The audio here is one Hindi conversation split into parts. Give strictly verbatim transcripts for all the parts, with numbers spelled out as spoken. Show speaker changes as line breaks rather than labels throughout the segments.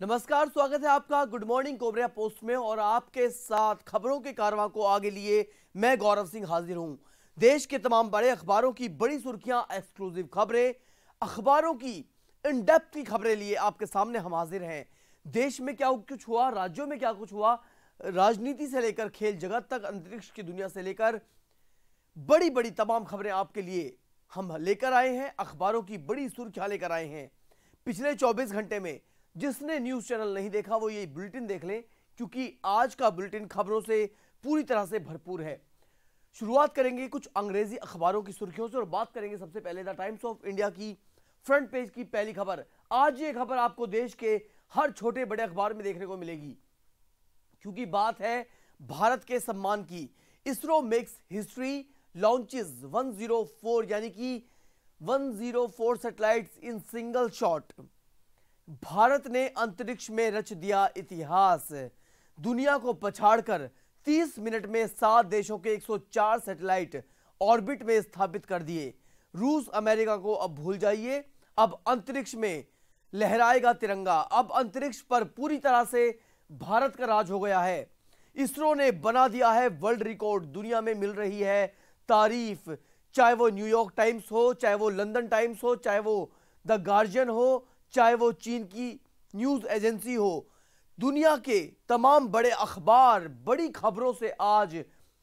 नमस्कार, स्वागत है आपका गुड मॉर्निंग कोबरा पोस्ट में। और आपके साथ खबरों के कारवां को आगे लिए मैं गौरव सिंह हाजिर हूं। देश के तमाम बड़े अखबारों की बड़ी सुर्खियां, एक्सक्लूसिव खबरें, अखबारों की इन डेप्थ की खबरें लिए आपके सामने हम हाजिर हैं। देश में क्या कुछ हुआ, राज्यों में क्या कुछ हुआ, राजनीति से लेकर खेल जगत तक, अंतरिक्ष की दुनिया से लेकर बड़ी बड़ी तमाम खबरें आपके लिए हम लेकर आए हैं। अखबारों की बड़ी सुर्खियां लेकर आए हैं। पिछले चौबीस घंटे में जिसने न्यूज चैनल नहीं देखा वो ये बुलेटिन देख लें, क्योंकि आज का बुलेटिन खबरों से पूरी तरह से भरपूर है। शुरुआत करेंगे कुछ अंग्रेजी अखबारों की सुर्खियों से और बात करेंगे सबसे पहले द टाइम्स ऑफ इंडिया की फ्रंट पेज की पहली खबर। आज ये खबर आपको देश के हर छोटे बड़े अखबार में देखने को मिलेगी, क्योंकि बात है भारत के सम्मान की। ISRO makes history, launches one zero four यानी कि one zero four satellites in single shot. Bharat ने अंतरिक्ष में रच दिया इतिहास। दुनिया को पछाड़कर तीस मिनट में सात देशों के एक सौ चार सैटेलाइट ऑर्बिट में स्थापित कर दिए। रूस अमेरिका को अब भूल जाइए, अब अंतरिक्ष में लहराएगा तिरंगा। अब अंतरिक्ष पर पूरी तरह से भारत का राज हो गया है। इसरो ने बना दिया है वर्ल्ड रिकॉर्ड। दुनिया में मिल रही है तारीफ, चाहे वो न्यूयॉर्क टाइम्स हो, चाहे वो लंदन टाइम्स हो, चाहे वो द गार्जियन हो, चाहे वो चीन की न्यूज एजेंसी हो। दुनिया के तमाम बड़े अखबार बड़ी खबरों से आज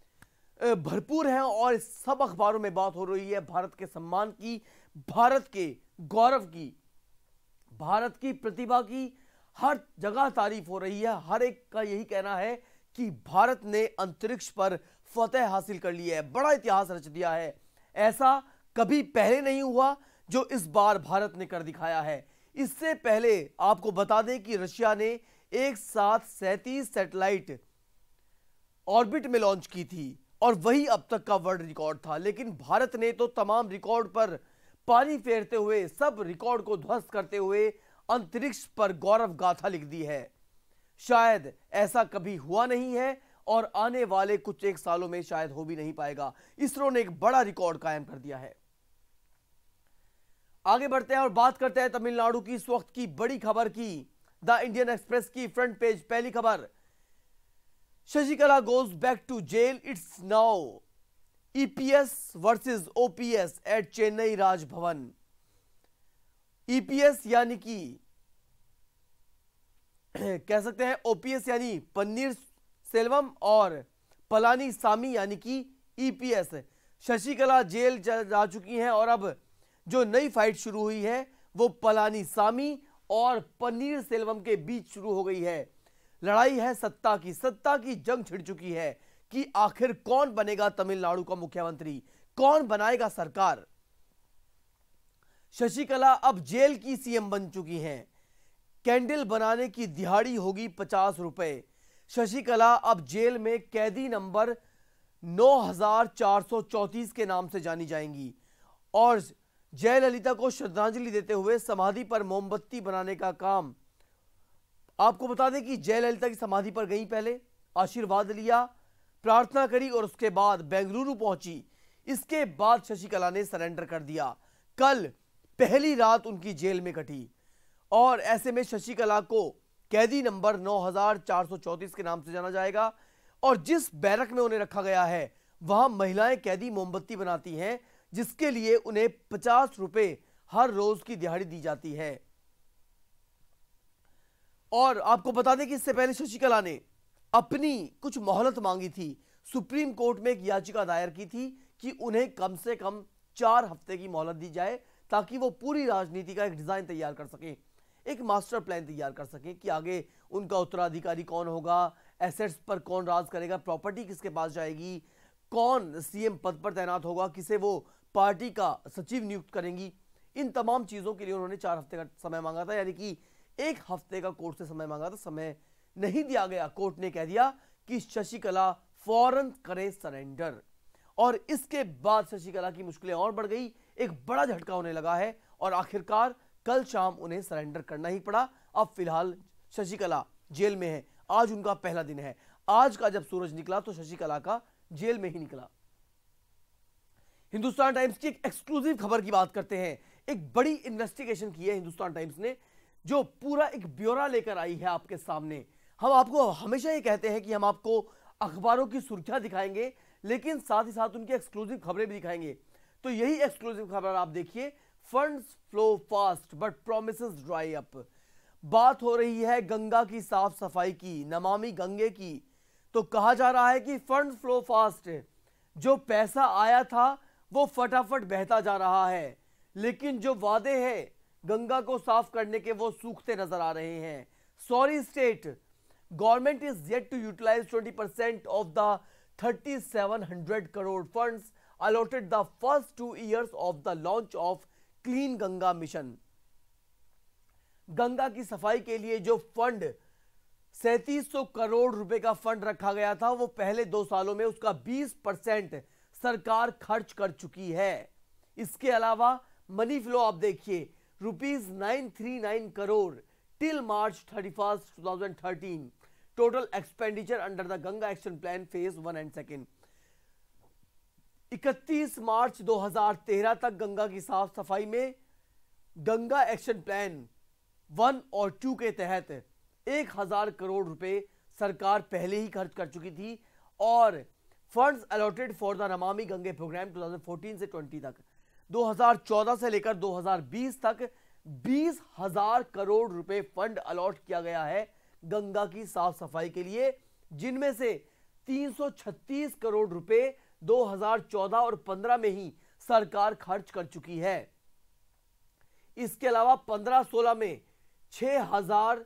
भरपूर हैं और सब अखबारों में बात हो रही है भारत के सम्मान की, भारत के गौरव की, भारत की प्रतिभा की। हर जगह तारीफ हो रही है। हर एक का यही कहना है कि भारत ने अंतरिक्ष पर फतेह हासिल कर ली है, बड़ा इतिहास रच दिया है। ऐसा कभी पहले नहीं हुआ जो इस बार भारत ने कर दिखाया है। इससे पहले आपको बता दें कि रशिया ने एक साथ सैंतीस सैटेलाइट ऑर्बिट में लॉन्च की थी और वही अब तक का वर्ल्ड रिकॉर्ड था। लेकिन भारत ने तो तमाम रिकॉर्ड पर पानी फेरते हुए, सब रिकॉर्ड को ध्वस्त करते हुए अंतरिक्ष पर गौरव गाथा लिख दी है। शायद ऐसा कभी हुआ नहीं है और आने वाले कुछ एक सालों में शायद हो भी नहीं पाएगा। इसरो ने एक बड़ा रिकॉर्ड कायम कर दिया है। आगे बढ़ते हैं और बात करते हैं तमिलनाडु की इस वक्त की बड़ी खबर की। द इंडियन एक्सप्रेस की फ्रंट पेज पहली खबर, Shashikala goes back to jail, it's now EPS versus OPS at Chennai Raj Bhavan. EPS यानी कि कह सकते हैं ओपीएस यानी पन्नीर सेल्वम और पलानी सामी यानी कि ईपीएस। शशिकला जेल जा चुकी हैं और अब जो नई फाइट शुरू हुई है वो पलानी सामी और पन्नीर सेल्वम के बीच शुरू हो गई है। लड़ाई है सत्ता की, सत्ता की जंग छिड़ चुकी है कि आखिर कौन बनेगा तमिलनाडु का मुख्यमंत्री, कौन बनाएगा सरकार। शशिकला अब जेल की सीएम बन चुकी हैं। कैंडल बनाने की दिहाड़ी होगी पचास रुपए। शशिकला अब जेल में कैदी नंबर नौ हजार चार सौ चौंतीस के नाम से जानी जाएंगी और जयललिता को श्रद्धांजलि देते हुए समाधि पर मोमबत्ती बनाने का काम। आपको बता दें कि जयललिता की समाधि पर गई, पहले आशीर्वाद लिया, प्रार्थना करी और उसके बाद बेंगलुरु पहुंची। इसके बाद शशिकला ने सरेंडर कर दिया। कल पहली रात उनकी जेल में कटी और ऐसे में शशिकला को कैदी नंबर नौ हजार चार सौ चौंतीस के नाम से जाना जाएगा। और जिस बैरक में उन्हें रखा गया है वहां महिलाएं कैदी मोमबत्ती बनाती हैं, जिसके लिए उन्हें पचास रुपए हर रोज की दिहाड़ी दी जाती है। और आपको बता दें कि इससे पहले शशिकला ने अपनी कुछ मोहलत मांगी थी। सुप्रीम कोर्ट में एक याचिका दायर की थी कि उन्हें कम से कम चार हफ्ते की मोहलत दी जाए ताकि वो पूरी राजनीति का एक डिजाइन तैयार कर सकें, एक मास्टर प्लान तैयार कर सकें कि आगे उनका उत्तराधिकारी कौन होगा, एसेट्स पर कौन राज करेगा, प्रॉपर्टी किसके पास जाएगी, कौन सीएम पद पर तैनात होगा, किसे वो पार्टी का सचिव नियुक्त करेंगी। इन तमाम चीजों के लिए उन्होंने चार हफ्ते का समय मांगा था, यानी कि एक हफ्ते का कोर्ट से समय मांगा था। समय नहीं दिया गया। कोर्ट ने कह दिया कि शशिकला फौरन करे सरेंडर और इसके बाद शशिकला की मुश्किलें और बढ़ गई। एक बड़ा झटका होने लगा है और आखिरकार कल शाम उन्हें सरेंडर करना ही पड़ा। अब फिलहाल शशिकला जेल में है। आज उनका पहला दिन है। आज का जब सूरज निकला तो शशिकला का जेल में ही निकला। हिंदुस्तान टाइम्स की एक एक्सक्लूसिव खबर की बात करते हैं। एक बड़ी इन्वेस्टिगेशन की है हिंदुस्तान टाइम्स ने। जो पूरा एक ब्यौरा लेकर आई है आपके सामने। हम आपको हमेशा ये कहते हैं कि हम आपको अखबारों की सुर्खियां दिखाएंगे, लेकिन साथ ही साथ उनकी एक्सक्लूसिव खबरें भी दिखाएंगे। तो यही एक्सक्लूसिव खबर आप देखिए, funds flow fast but promises dry up. बात हो रही है गंगा की साफ सफाई की, नमामि गंगे की। तो कहा जा रहा है कि फंड्स फ्लो फास्ट, जो पैसा आया था वो फटाफट बहता जा रहा है, लेकिन जो वादे हैं गंगा को साफ करने के वो सूखते नजर आ रहे हैं। Sorry state, government is yet to utilise twenty percent of the thirty seven hundred crore funds allotted the first two years of the launch of clean Ganga mission. Ganga की सफाई के लिए जो फंड सैंतीस सौ करोड़ रुपए का फंड रखा गया था, वो पहले दो सालों में उसका बीस परसेंट सरकार खर्च कर चुकी है। इसके अलावा मनी फ्लो आप देखिए, rupees nine three nine crore till March thirty first two thousand thirteen. Total expenditure under the Ganga action plan phase one and second. इकतीस मार्च दो हज़ार तेरह तक गंगा की साफ सफाई में गंगा एक्शन प्लान वन और टू के तहत एक हजार करोड़ रुपए सरकार पहले ही खर्च कर चुकी थी, और funds allotted for the Namami Gange programme दो हज़ार चौदह से बीस तक, दो हज़ार चौदह से लेकर दो हज़ार बीस तक बीस हजार करोड़ रुपए फंड अलॉट किया गया है गंगा की साफ सफाई के लिए, जिनमें से तीन सौ छत्तीस करोड़ रुपए दो हज़ार चौदह और पंद्रह में ही सरकार खर्च कर चुकी है। इसके अलावा पंद्रह सोलह में छह हजार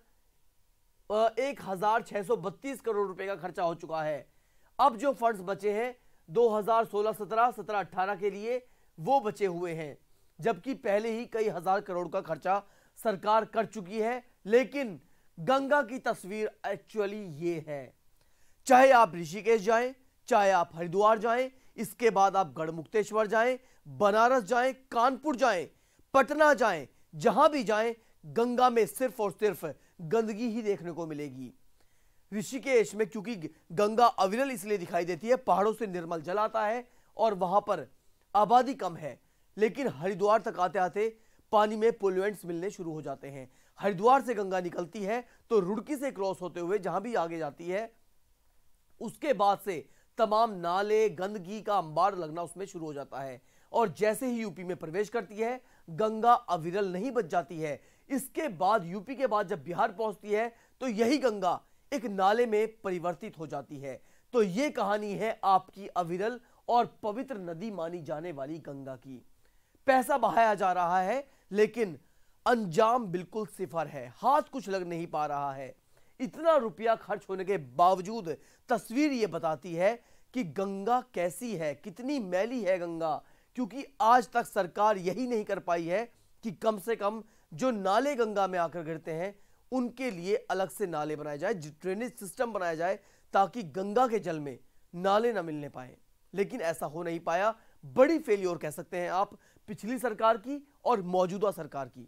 एक हजार छह सौ बत्तीस करोड़ रुपए का खर्चा हो चुका है। अब जो फंड्स बचे हैं दो हज़ार सोलह सत्रह, सत्रह अठारह के लिए वो बचे हुए हैं, जबकि पहले ही कई हजार करोड़ का खर्चा सरकार कर चुकी है। लेकिन गंगा की तस्वीर एक्चुअली ये है, चाहे आप ऋषिकेश जाएं, चाहे आप हरिद्वार जाएं, इसके बाद आप गढ़मुक्तेश्वर जाएं, बनारस जाएं, कानपुर जाएं, पटना जाएं, जहां भी जाएं गंगा में सिर्फ और सिर्फ गंदगी ही देखने को मिलेगी। ऋषिकेश में क्योंकि गंगा अविरल इसलिए दिखाई देती है, पहाड़ों से निर्मल जल आता है और वहां पर आबादी कम है, लेकिन हरिद्वार तक आते आते पानी में पोल्यूएंट्स मिलने शुरू हो जाते हैं। हरिद्वार से गंगा निकलती है तो रुड़की से क्रॉस होते हुए जहां भी आगे जाती है, उसके बाद से तमाम नाले गंदगी का अंबार लगना उसमें शुरू हो जाता है, और जैसे ही यूपी में प्रवेश करती है गंगा अविरल नहीं बच जाती है। इसके बाद यूपी के बाद जब बिहार पहुंचती है तो यही गंगा एक नाले में परिवर्तित हो जाती है। तो यह कहानी है आपकी अविरल और पवित्र नदी मानी जाने वाली गंगा की। पैसा बहाया जा रहा है, लेकिन अंजाम बिल्कुल सिफर है, हाथ कुछ लग नहीं पा रहा है। इतना रुपया खर्च होने के बावजूद तस्वीर यह बताती है कि गंगा कैसी है, कितनी मैली है गंगा, क्योंकि आज तक सरकार यही नहीं कर पाई है कि कम से कम जो नाले गंगा में आकर गिरते हैं उनके लिए अलग से नाले बनाए जाए, ड्रेनेज सिस्टम बनाया जाए, ताकि गंगा के जल में नाले ना मिलने पाए। लेकिन ऐसा हो नहीं पाया। बड़ी फेलियर कह सकते हैं आप पिछली सरकार की और मौजूदा सरकार की।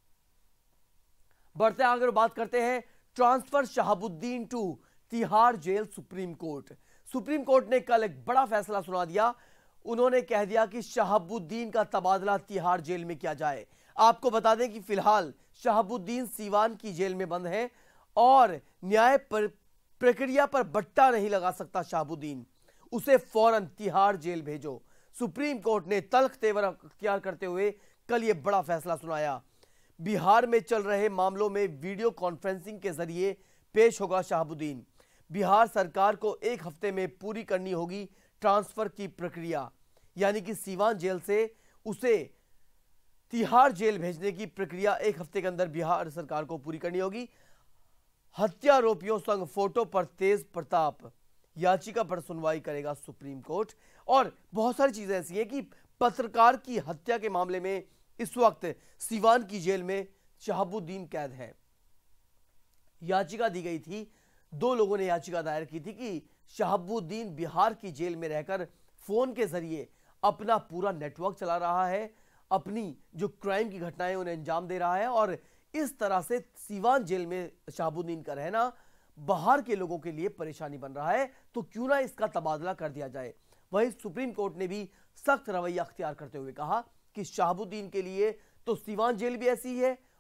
बढ़ते आगे बात करते हैं transfer Shahabuddin to Tihar jail. Supreme court supreme court ने कल एक बड़ा फैसला सुना दिया। उन्होंने कह दिया कि शहाबुद्दीन का तबादला तिहाड़ जेल में किया जाए। आपको बता दें कि फिलहाल शहाबुद्दीन सीवान की जेल में बंद है और न्याय पर प्रक्रिया पर बट्टा नहीं लगा सकता शहाबुद्दीन, उसे फौरन तिहाड़ जेल भेजो। सुप्रीम कोर्ट ने तल्ख तेवर अख्तियार करते हुए कल यह बड़ा फैसला सुनाया। बिहार में चल रहे मामलों में वीडियो कॉन्फ्रेंसिंग के जरिए पेश होगा शहाबुद्दीन। बिहार सरकार को एक हफ्ते में पूरी करनी होगी ट्रांसफर की प्रक्रिया, यानी कि सीवान जेल से उसे तिहाड़ जेल भेजने की प्रक्रिया एक हफ्ते के अंदर बिहार सरकार को पूरी करनी होगी। हत्यारोपियों संग फोटो पर तेज प्रताप याचिका पर सुनवाई करेगा सुप्रीम कोर्ट। और बहुत सारी चीजें ऐसी हैं कि पत्रकार की हत्या के मामले में इस वक्त सीवान की जेल में शहाबुद्दीन कैद है। याचिका दी गई थी, दो लोगों ने याचिका दायर की थी कि शहाबुद्दीन बिहार की जेल में रहकर फोन के जरिए अपना पूरा नेटवर्क चला रहा है, अपनी जो क्राइम की घटनाएं उन्हें अंजाम दे रहा है, और इस तरह से सीवान जेल में शहाबुद्दीन का रहना बाहर के लोगों के लिए परेशानी बन रहा है, तो क्यों ना इसका तबादला कर दिया जाए। वहीं सुप्रीम कोर्ट ने भी सख्त रवैया अख्तियार करते हुए कहा कि शहाबुद्दीन के लिए तो सीवान जेल भी ऐसी है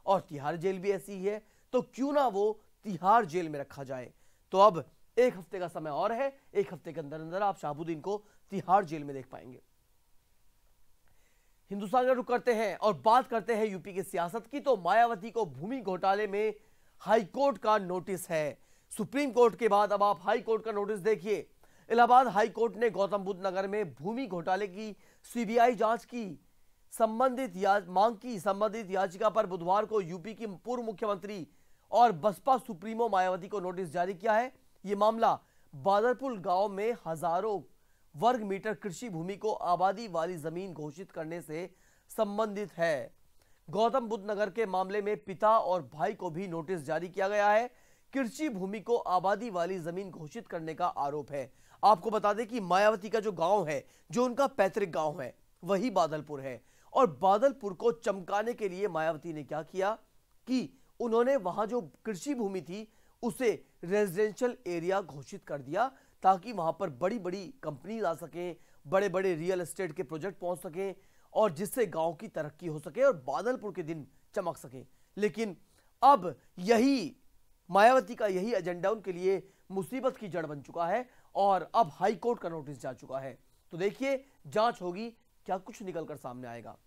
और तिहाड़ जेल भी ऐसी ही है, तो क्यों ना वो तिहाड़ जेल में रखा जाए। तो अब एक हफ्ते का समय और है, एक हफ्ते के अंदर अंदर आप शहाबुद्दीन को तिहाड़ जेल में देख पाएंगे। हिंदुस्तान का रुख करते हैं और बात करते हैं यूपी की सियासत की। तो मायावती को भूमि घोटाले में हाईकोर्ट का नोटिस है। सुप्रीम कोर्ट के बाद अब आप हाई कोर्ट का नोटिस देखिए। इलाहाबाद हाई कोर्ट ने गौतम बुद्ध नगर में भूमि घोटाले की सीबीआई जांच की संबंधित या, मांग की संबंधित याचिका पर बुधवार को यूपी की पूर्व मुख्यमंत्री और बसपा सुप्रीमो मायावती को नोटिस जारी किया है। यह मामला बादरपुर गांव में हजारों वर्ग मीटर कृषि भूमि को आबादी वाली जमीन घोषित करने से संबंधित है। गौतम बुद्ध नगर के मामले में पिता और भाई को भी नोटिस जारी किया गया है। कृषि भूमि को आबादी वाली जमीन घोषित करने का आरोप है। आपको बता दें कि मायावती का जो गांव है, जो उनका पैतृक गांव है, वही बादलपुर है। और बादलपुर को चमकाने के लिए मायावती ने क्या किया कि उन्होंने वहां जो कृषि भूमि थी उसे रेजिडेंशियल एरिया घोषित कर दिया, ताकि वहां पर बड़ी बड़ी कंपनी आ सकें, बड़े बड़े रियल एस्टेट के प्रोजेक्ट पहुंच सकें और जिससे गांव की तरक्की हो सके और बादलपुर के दिन चमक सके। लेकिन अब यही मायावती का यही एजेंडा उनके लिए मुसीबत की जड़ बन चुका है और अब हाई कोर्ट का नोटिस जा चुका है। तो देखिए जांच होगी, क्या कुछ निकलकर सामने आएगा।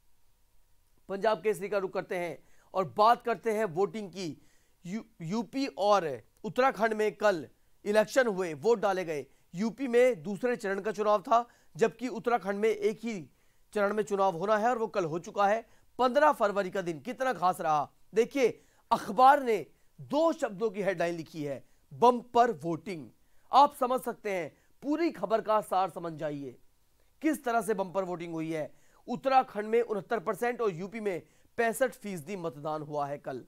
पंजाब केसरी का रुख करते हैं और बात करते हैं वोटिंग की। यू, यूपी और उत्तराखंड में कल इलेक्शन हुए, वोट डाले गए। यूपी में दूसरे चरण का चुनाव था, जबकि उत्तराखंड में एक ही चरण में चुनाव होना है और वो कल हो चुका है। पंद्रह फरवरी का दिन कितना खास रहा, देखिए अखबार ने दो शब्दों की हेडलाइन लिखी है, बम्पर वोटिंग। आप समझ सकते हैं, पूरी खबर का सार समझ जाइए किस तरह से बम्पर वोटिंग हुई है। उत्तराखंड में उनहत्तर परसेंट और यूपी में पैंसठ फीसदी मतदान हुआ है कल।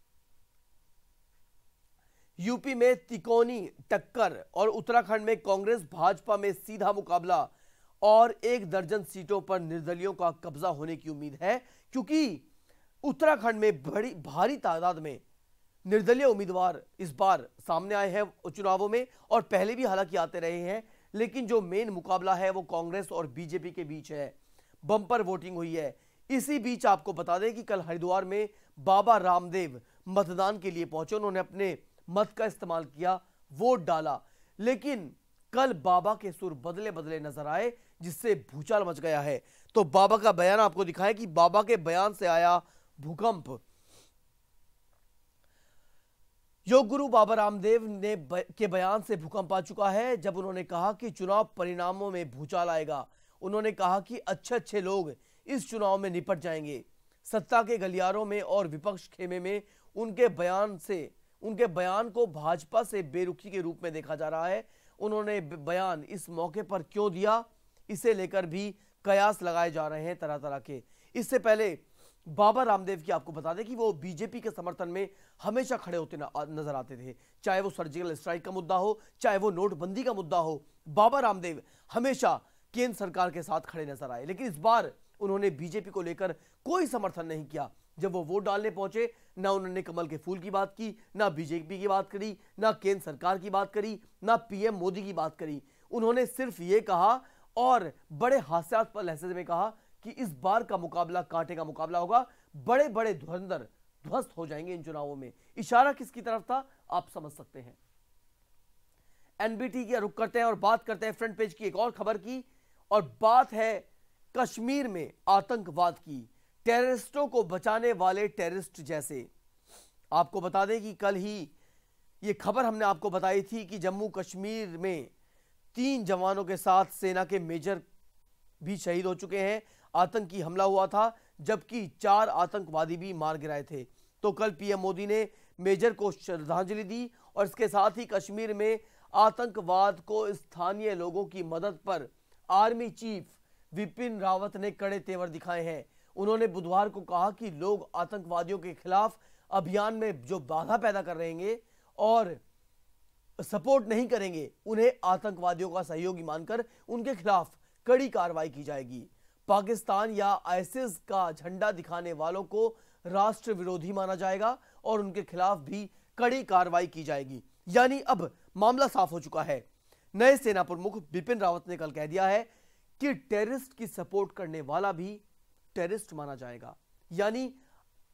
यूपी में तिकोनी टक्कर और उत्तराखंड में कांग्रेस भाजपा में सीधा मुकाबला और एक दर्जन सीटों पर निर्दलियों का कब्जा होने की उम्मीद है, क्योंकि उत्तराखंड में बड़ी भारी तादाद में निर्दलीय उम्मीदवार इस बार सामने आए हैं चुनावों में और पहले भी हालांकि आते रहे हैं, लेकिन जो मेन मुकाबला है वो कांग्रेस और बीजेपी के बीच है। बम्पर वोटिंग हुई है। इसी बीच आपको बता दें कि कल हरिद्वार में बाबा रामदेव मतदान के लिए पहुंचे, उन्होंने अपने मत का इस्तेमाल किया, वोट डाला, लेकिन कल बाबा के सुर बदले बदले नजर आए, जिससे भूचाल मच गया है। तो बाबा का बयान आपको दिखाएं कि बाबा के बयान से आया भूकंप। योग गुरु बाबा रामदेव ने ब, के बयान से भूकंप आ चुका है, जब उन्होंने कहा कि चुनाव परिणामों में भूचाल आएगा। उन्होंने कहा कि अच्छे अच्छे लोग इस चुनाव में निपट जाएंगे। सत्ता के गलियारों में और विपक्ष खेमे में उनके बयान से उनके बयान को भाजपा से बेरुखी के रूप में देखा जा रहा है। उन्होंने बयान इस मौके पर क्यों दिया, इसे लेकर भी कयास लगाए जा रहे हैं तरह तरह के। इससे पहले बाबा रामदेव की आपको बता दें कि वो बीजेपी के समर्थन में हमेशा खड़े होते नजर आते थे, चाहे वो सर्जिकल स्ट्राइक का मुद्दा हो, चाहे वो नोटबंदी का मुद्दा हो। बाबा रामदेव हमेशा केंद्र सरकार के साथ खड़े नजर आए, लेकिन इस बार उन्होंने बीजेपी को लेकर कोई समर्थन नहीं किया। जब वो वोट डालने पहुंचे, ना उन्होंने कमल के फूल की बात की, ना बीजेपी की बात करी, ना केंद्र सरकार की बात करी, ना पीएम मोदी की बात करी। उन्होंने सिर्फ ये कहा और बड़े हास्यास्पद लहजे में कहा कि इस बार का मुकाबला कांटे का मुकाबला होगा, बड़े बड़े धुरंधर ध्वस्त हो जाएंगे इन चुनावों में। इशारा किसकी तरफ था आप समझ सकते हैं। एनबीटी का रुख करते हैं और बात करते हैं फ्रंट पेज की एक और खबर की, और बात है कश्मीर में आतंकवाद की। टेररिस्टों को बचाने वाले टेररिस्ट जैसे। आपको बता दें कि कल ही यह खबर हमने आपको बताई थी कि जम्मू कश्मीर में तीन जवानों के साथ सेना के मेजर भी शहीद हो चुके हैं। आतंकी हमला हुआ था, जबकि चार आतंकवादी भी मार गिराए थे। तो कल पीएम मोदी ने मेजर को श्रद्धांजलि दी और इसके साथ ही कश्मीर में आतंकवाद को स्थानीय लोगों की मदद पर आर्मी चीफ विपिन रावत ने कड़े तेवर दिखाए हैं। उन्होंने बुधवार को कहा कि लोग आतंकवादियों के खिलाफ अभियान में जो बाधा पैदा कर रहेंगे और सपोर्ट नहीं करेंगे, उन्हें आतंकवादियों का सहयोगी मानकर उनके खिलाफ कड़ी कार्रवाई की जाएगी। पाकिस्तान या आईएसआईएस का झंडा दिखाने वालों को राष्ट्र विरोधी माना जाएगा और उनके खिलाफ भी कड़ी कार्रवाई की जाएगी। यानी अब मामला साफ हो चुका है। नए सेना प्रमुख बिपिन रावत ने कल कह दिया है कि टेररिस्ट की सपोर्ट करने वाला भी टेररिस्ट माना जाएगा। यानी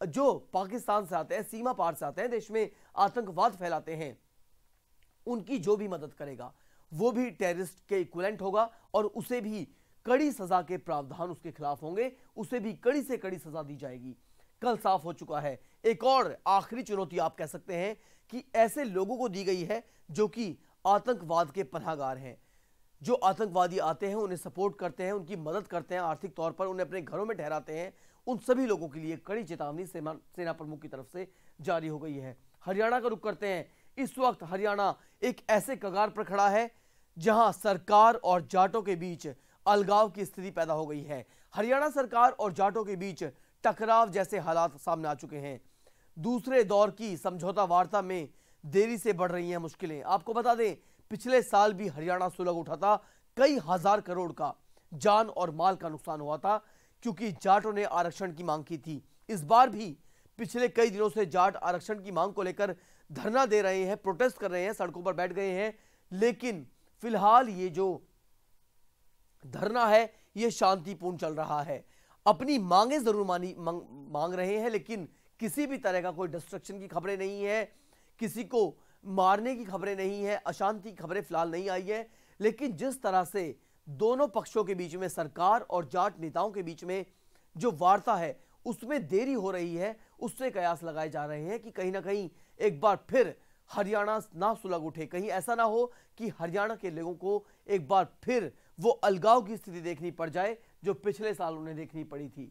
जो पाकिस्तान से आते हैं, सीमा पार से आते हैं, देश में आतंकवाद फैलाते हैं, उनकी जो भी मदद करेगा वो भी टेररिस्ट के इक्विवेलेंट होगा और उसे भी कड़ी सजा के प्रावधान उसके खिलाफ होंगे, उसे भी कड़ी से कड़ी सजा दी जाएगी। कल साफ हो चुका है। एक और आखिरी चुनौती आप कह सकते हैं कि ऐसे लोगों को दी गई है जो कि आतंकवाद के पनाहगार हैं। जो आतंकवादी आते हैं, उन्हें सपोर्ट करते हैं, उनकी मदद करते हैं, आर्थिक तौर पर उन्हें अपने घरों में ठहराते हैं, उन सभी लोगों के लिए कड़ी चेतावनी सेना प्रमुख की तरफ से जारी हो गई है। हरियाणा का रुख करते हैं। इस वक्त हरियाणा एक ऐसे कगार पर खड़ा है जहां सरकार और जाटों के बीच अलगाव की स्थिति पैदा हो गई है। हरियाणा सरकार और जाटों के बीच टकराव जैसे हालात सामने आ चुके हैं। दूसरे दौर की समझौता वार्ता में देरी से बढ़ रही हैं मुश्किलें। आपको बता दें, पिछले साल भी हरियाणा सुलग उठा था, कई हजार करोड़ का जान और माल का नुकसान हुआ था क्योंकि जाटों ने आरक्षण की मांग की थी। इस बार भी पिछले कई दिनों से जाट आरक्षण की मांग को लेकर धरना दे रहे हैं, प्रोटेस्ट कर रहे हैं, सड़कों पर बैठ गए हैं, लेकिन फिलहाल ये जो धरना है ये शांतिपूर्ण चल रहा है। अपनी मांगे जरूर मानी मांग, मांग रहे हैं, लेकिन किसी भी तरह का कोई डिस्ट्रक्शन की खबरें नहीं है, किसी को मारने की खबरें नहीं है, अशांति की खबरें फिलहाल नहीं आई है। लेकिन जिस तरह से दोनों पक्षों के बीच में, सरकार और जाट नेताओं के बीच में जो वार्ता है उसमें देरी हो रही है, उससे कयास लगाए जा रहे हैं कि कहीं ना कहीं एक बार फिर हरियाणा ना सुलग उठे। कहीं ऐसा ना हो कि हरियाणा के लोगों को एक बार फिर वो अलगाव की स्थिति देखनी पड़ जाए जो पिछले साल उन्हें देखनी पड़ी थी।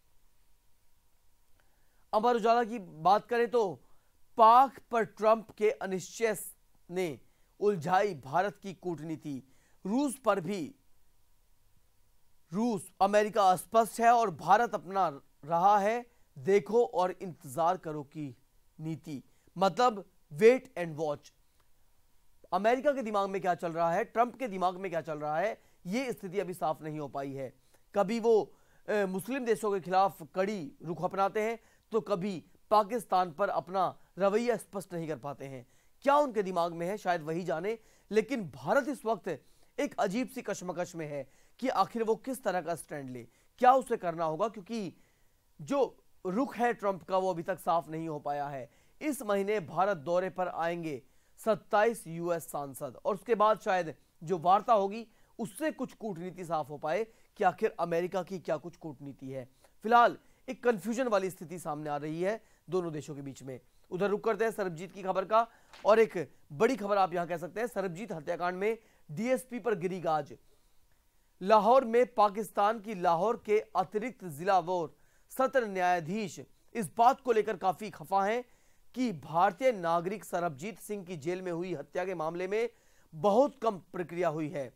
अमर उजाला की बात करें तो पाक पर ट्रंप के अनिश्चय ने उलझाई भारत की कूटनीति। रूस पर भी रूस अमेरिका अस्पष्ट है और भारत अपना रहा है देखो और इंतजार करो की नीति, मतलब वेट एंड वॉच। अमेरिका के दिमाग में क्या चल रहा है, ट्रंप के दिमाग में क्या चल रहा है, यह स्थिति अभी साफ नहीं हो पाई है। कभी वो ए, मुस्लिम देशों के खिलाफ कड़ी रुख अपनाते हैं तो कभी पाकिस्तान पर अपना रवैया स्पष्ट नहीं कर पाते हैं। क्या उनके दिमाग में है शायद वही जाने, लेकिन भारत इस वक्त एक अजीब सी कशमकश में है कि आखिर वो किस तरह का स्टैंड ले, क्या उसे करना होगा, क्योंकि जो रुख है ट्रंप का वो अभी तक साफ नहीं हो पाया है। इस महीने भारत दौरे पर आएंगे सत्ताईस यूएस सांसद और उसके बाद शायद जो वार्ता होगी उससे कुछ कूटनीति साफ हो पाए कि आखिर अमेरिका की क्या कुछ कूटनीति है। फिलहाल एक कंफ्यूजन वाली स्थिति सामने आ रही है दोनों देशों के बीच में। उधर रुक करते हैं सरबजीत की खबर का, और एक बड़ी खबर आप यहां कह सकते हैं, सरबजीत हत्याकांड में डीएसपी पर गिरी गाज। लाहौर में पाकिस्तान की लाहौर के अतिरिक्त जिला व सत्र न्यायाधीश इस बात को लेकर काफी खफा हैं कि भारतीय नागरिक सरबजीत सिंह की जेल में हुई हत्या के मामले में बहुत कम प्रक्रिया हुई है।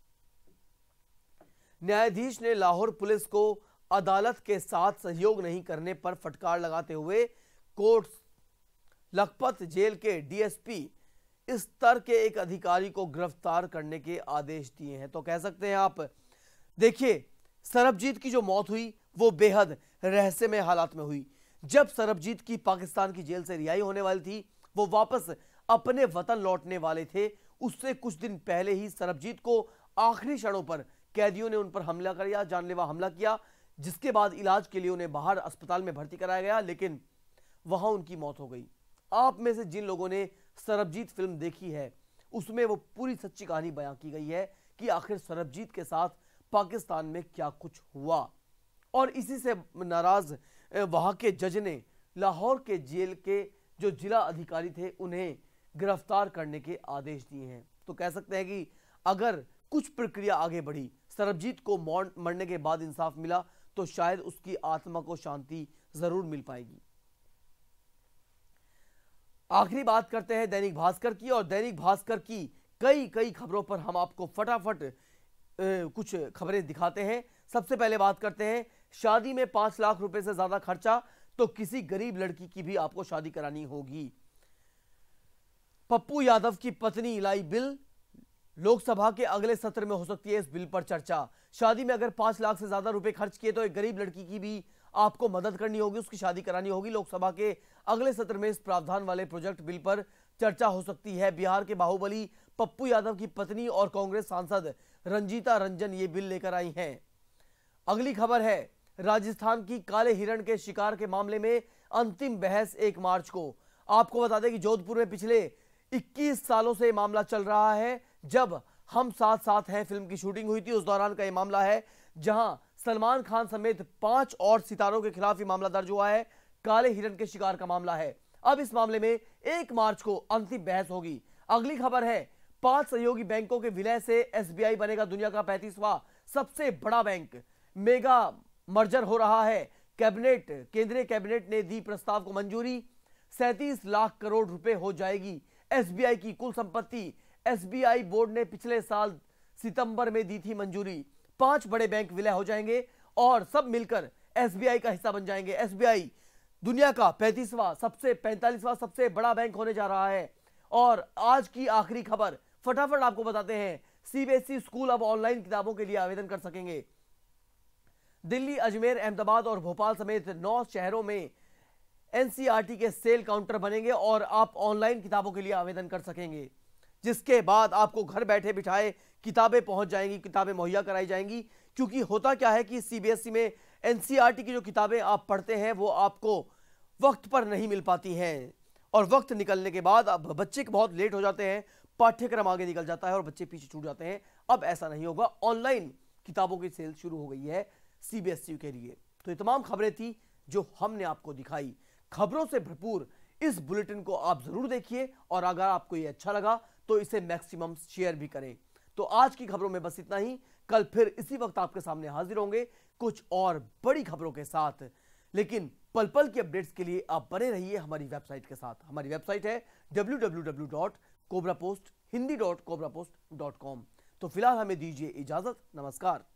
न्यायाधीश ने लाहौर पुलिस को अदालत के साथ सहयोग नहीं करने पर फटकार लगाते हुए कोर्ट लखपत जेल के डीएसपी स्तर के एक अधिकारी को गिरफ्तार करने के आदेश दिए हैं। तो कह सकते हैं आप, देखिए सरबजीत की जो मौत हुई वो बेहद रहस्यमय हालात में हुई। जब सरबजीत की पाकिस्तान की जेल से रिहाई होने वाली थी, वो वापस अपने वतन लौटने वाले थे, उससे कुछ दिन पहले ही सरबजीत को आखिरी क्षणों पर कैदियों ने उन पर हमला किया, जानलेवा हमला किया, जिसके बाद इलाज के लिए उन्हें बाहर अस्पताल में भर्ती कराया गया, लेकिन वहां उनकी मौत हो गई। आप में से जिन लोगों ने सरबजीत फिल्म देखी है उसमें वो पूरी सच्ची कहानी बयां की गई है कि आखिर सरबजीत के साथ पाकिस्तान में क्या कुछ हुआ। और इसी से नाराज वहां के जज ने लाहौर के जेल के जो जिला अधिकारी थे उन्हें गिरफ्तार करने के आदेश दिए हैं। तो कह सकते हैं कि अगर कुछ प्रक्रिया आगे बढ़ी, सरबजीत को मरने के बाद इंसाफ मिला, तो शायद उसकी आत्मा को शांति जरूर मिल पाएगी। आखिरी बात करते हैं दैनिक भास्कर की, और दैनिक भास्कर की कई कई खबरों पर हम आपको फटाफट कुछ खबरें दिखाते हैं। सबसे पहले बात करते हैं, शादी में पांच लाख रुपए से ज्यादा खर्चा तो किसी गरीब लड़की की भी आपको शादी करानी होगी। पप्पू यादव की पत्नी लाई बिल, लोकसभा के अगले सत्र में हो सकती है इस बिल पर चर्चा। शादी में अगर पांच लाख से ज्यादा रुपए खर्च किए तो एक गरीब लड़की की भी आपको मदद करनी होगी, उसकी शादी करानी होगी। लोकसभा के अगले सत्र में इस प्रावधान वाले प्रोजेक्ट बिल पर चर्चा हो सकती है। बिहार के बाहुबली पप्पू यादव की पत्नी और कांग्रेस सांसद रंजीता रंजन ये बिल लेकर आई हैं। अगली खबर है, राजस्थान की काले हिरण के शिकार के मामले में अंतिम बहस एक मार्च को। आपको बता दें कि जोधपुर में पिछले इक्कीस सालों से मामला चल रहा है। जब हम साथ साथ हैं फिल्म की शूटिंग हुई थी, उस दौरान का यह मामला है, जहां सलमान खान समेत पांच और सितारों के खिलाफ यह मामला दर्ज हुआ है। काले हिरन के शिकार का मामला है। अब इस मामले में एक मार्च को अंतिम बहस होगी। अगली खबर है, पांच सहयोगी बैंकों के विलय से एसबीआई बनेगा दुनिया का पैंतीसवां सबसे बड़ा बैंक। मेगा मर्जर हो रहा है। कैबिनेट केंद्रीय कैबिनेट ने दी प्रस्ताव को मंजूरी। सैंतीस लाख करोड़ रुपए हो जाएगी एसबीआई की कुल संपत्ति। एसबीआई बोर्ड ने पिछले साल सितंबर में दी थी मंजूरी। पांच बड़े बैंक विलय हो जाएंगे और सब मिलकर एसबीआई का हिस्सा बन जाएंगे। एसबीआई दुनिया का पैंतीसवां सबसे पैंतालीसवां सबसे बड़ा बैंक होने जा रहा है। और आज की आखिरी खबर फटाफट आपको बताते हैं। सीबीएसई स्कूल अब ऑनलाइन किताबों के लिए आवेदन कर सकेंगे। दिल्ली, अजमेर, अहमदाबाद और भोपाल समेत नौ शहरों में एनसीईआरटी के सेल काउंटर बनेंगे और आप ऑनलाइन किताबों के लिए आवेदन कर सकेंगे, जिसके बाद आपको घर बैठे बिठाए किताबें पहुंच जाएंगी, किताबें मुहैया कराई जाएंगी। क्योंकि होता क्या है कि सीबीएसई में एनसीईआरटी की जो किताबें आप पढ़ते हैं वो आपको वक्त पर नहीं मिल पाती हैं, और वक्त निकलने के बाद अब बच्चे बहुत लेट हो जाते हैं, पाठ्यक्रम आगे निकल जाता है और बच्चे पीछे छूट जाते हैं। अब ऐसा नहीं होगा, ऑनलाइन किताबों की सेल शुरू हो गई है सीबीएसई के लिए। तो ये तमाम खबरें थी जो हमने आपको दिखाई। खबरों से भरपूर इस बुलेटिन को आप जरूर देखिए, और अगर आपको ये अच्छा लगा तो इसे मैक्सिमम शेयर भी करें। तो आज की खबरों में बस इतना ही। कल फिर इसी वक्त आपके सामने हाजिर होंगे कुछ और बड़ी खबरों के साथ। लेकिन पल पल की अपडेट्स के लिए आप बने रहिए हमारी वेबसाइट के साथ। हमारी वेबसाइट है W W W dot Cobrapost Hindi dot Cobrapost dot com. तो फिलहाल हमें दीजिए इजाजत। नमस्कार।